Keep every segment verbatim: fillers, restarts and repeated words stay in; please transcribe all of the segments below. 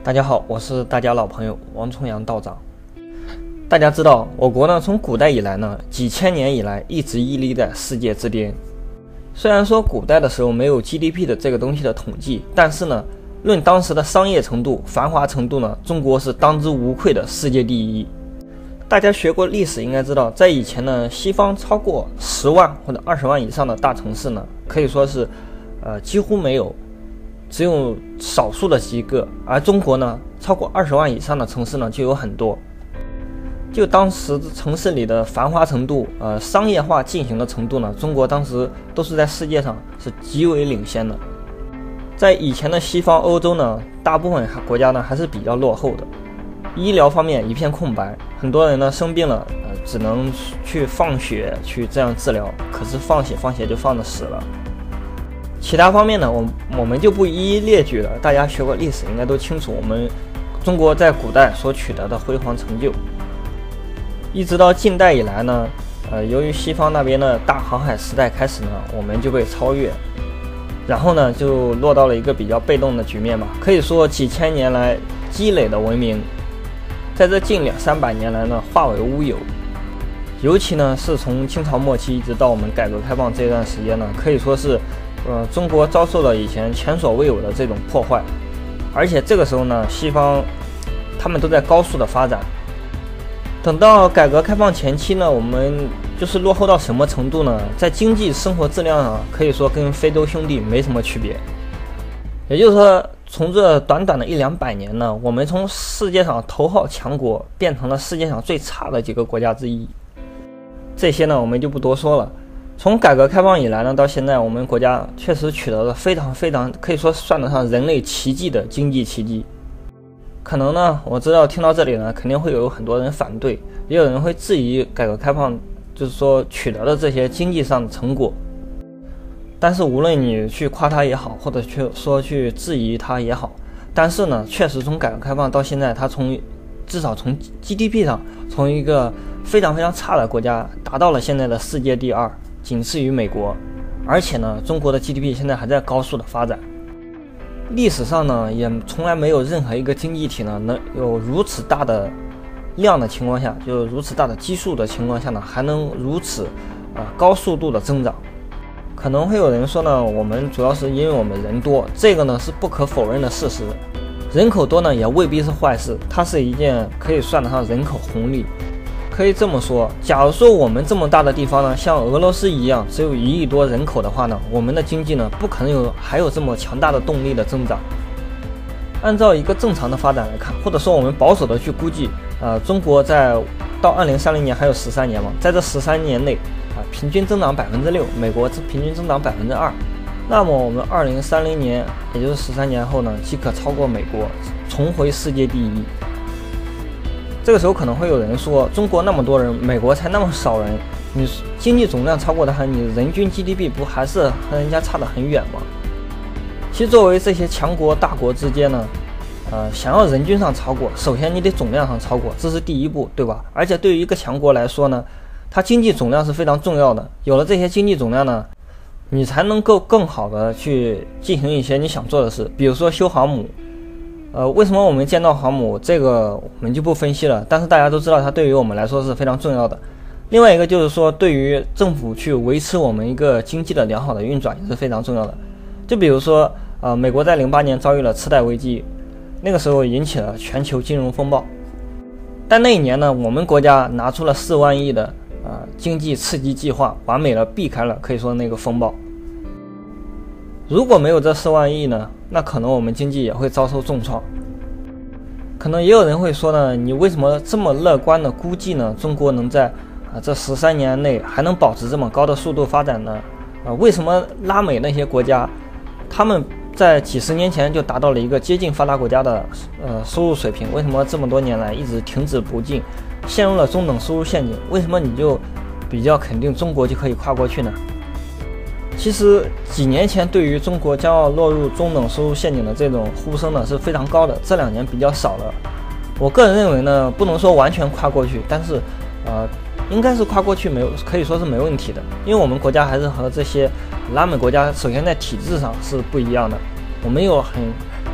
大家好，我是大家老朋友王重阳道长。大家知道，我国呢从古代以来呢，几千年以来一直屹立在世界之巅。虽然说古代的时候没有 G D P 的这个东西的统计，但是呢，论当时的商业程度、繁华程度呢，中国是当之无愧的世界第一。大家学过历史应该知道，在以前呢，西方超过十万或者二十万以上的大城市呢，可以说是，呃，几乎没有。只有少数的几个，而中国呢，超过二十万以上的城市呢就有很多。就当时城市里的繁华程度，呃，商业化进行的程度呢，中国当时都是在世界上是极为领先的。在以前的西方欧洲呢，大部分国家呢还是比较落后的，医疗方面一片空白，很多人呢生病了，呃，只能去放血去这样治疗，可是放血放血就放着死了。其他方面呢，我我们就不一一列举了。大家学过历史应该都清楚，我们中国在古代所取得的辉煌成就。一直到近代以来呢，呃，由于西方那边的大航海时代开始呢，我们就被超越，然后呢就落到了一个比较被动的局面吧。可以说几千年来积累的文明，在这近两三百年来呢化为乌有。尤其呢是从清朝末期一直到我们改革开放这段时间呢，可以说是。呃，中国遭受了以前前所未有的这种破坏，而且这个时候呢，西方他们都在高速的发展。等到改革开放前期呢，我们就是落后到什么程度呢？在经济生活质量上，可以说跟非洲兄弟没什么区别。也就是说，从这短短的一两百年呢，我们从世界上头号强国变成了世界上最差的几个国家之一。这些呢，我们就不多说了。从改革开放以来呢，到现在，我们国家确实取得了非常非常可以说算得上人类奇迹的经济奇迹。可能呢，我知道听到这里呢，肯定会有很多人反对，也有人会质疑改革开放就是说取得了这些经济上的成果。但是无论你去夸它也好，或者去说去质疑它也好，但是呢，确实从改革开放到现在，它从至少从 G D P 上，从一个非常非常差的国家，达到了现在的世界第二。仅次于美国，而且呢，中国的 G D P 现在还在高速的发展。历史上呢，也从来没有任何一个经济体呢，能有如此大的量的情况下，就如此大的基数的情况下呢，还能如此呃高速度的增长。可能会有人说呢，我们主要是因为我们人多，这个呢是不可否认的事实。人口多呢，也未必是坏事，它是一件可以算得上人口红利。可以这么说，假如说我们这么大的地方呢，像俄罗斯一样只有一亿多人口的话呢，我们的经济呢不可能有还有这么强大的动力的增长。按照一个正常的发展来看，或者说我们保守的去估计，呃，中国在到二零三零年还有十三年嘛，在这十三年内啊、呃，平均增长百分之六，美国平均增长百分之二，那么我们二零三零年，也就是十三年后呢，即可超过美国，重回世界第一。这个时候可能会有人说，中国那么多人，美国才那么少人，你经济总量超过他，你人均 G D P 不还是和人家差得很远吗？其实作为这些强国大国之间呢，呃，想要人均上超过，首先你得总量上超过，这是第一步，对吧？而且对于一个强国来说呢，它经济总量是非常重要的，有了这些经济总量呢，你才能够更好的去进行一些你想做的事，比如说修航母。呃，为什么我们建造航母？这个我们就不分析了。但是大家都知道，它对于我们来说是非常重要的。另外一个就是说，对于政府去维持我们一个经济的良好的运转也是非常重要的。就比如说，呃，美国在零八年遭遇了次贷危机，那个时候引起了全球金融风暴。但那一年呢，我们国家拿出了四万亿的呃经济刺激计划，完美的避开了可以说那个风暴。如果没有这四万亿呢，那可能我们经济也会遭受重创。可能也有人会说呢，你为什么这么乐观的估计呢？中国能在啊这十三年内还能保持这么高的速度发展呢？啊，为什么拉美那些国家，他们在几十年前就达到了一个接近发达国家的呃收入水平？为什么这么多年来一直停止不进，陷入了中等收入陷阱？为什么你就比较肯定中国就可以跨过去呢？其实几年前对于中国将要落入中等收入陷阱的这种呼声呢是非常高的，这两年比较少了。我个人认为呢，不能说完全跨过去，但是呃应该是跨过去没有，可以说是没问题的。因为我们国家还是和这些拉美国家首先在体制上是不一样的，我们有很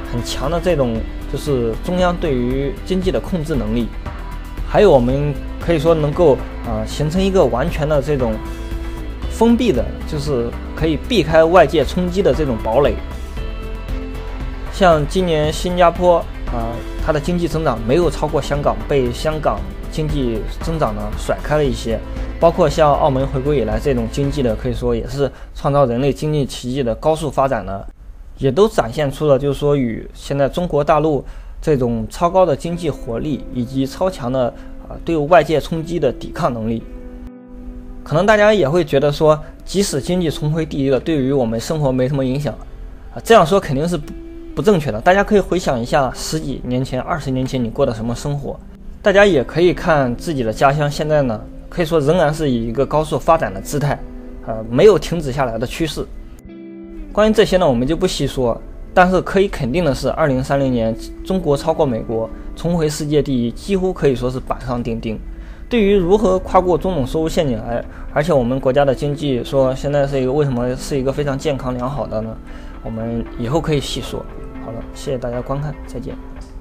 很强的这种就是中央对于经济的控制能力，还有我们可以说能够啊、呃、形成一个完全的这种封闭的，就是可以避开外界冲击的这种堡垒。像今年新加坡啊、呃，它的经济增长没有超过香港，被香港经济增长呢甩开了一些。包括像澳门回归以来这种经济的，可以说也是创造人类经济奇迹的高速发展呢，也都展现出了就是说与现在中国大陆这种超高的经济活力以及超强的啊、呃、对外界冲击的抵抗能力。可能大家也会觉得说，即使经济重回第一了，对于我们生活没什么影响啊，这样说肯定是不不正确的。大家可以回想一下十几年前、二十年前你过的什么生活，大家也可以看自己的家乡，现在呢可以说仍然是以一个高速发展的姿态，呃，没有停止下来的趋势。关于这些呢，我们就不细说。但是可以肯定的是，二零三零年中国超过美国，重回世界第一，几乎可以说是板上钉钉。对于如何跨过中等收入陷阱来，而且我们国家的经济说现在是一个为什么是一个非常健康良好的呢？我们以后可以细说。好了，谢谢大家观看，再见。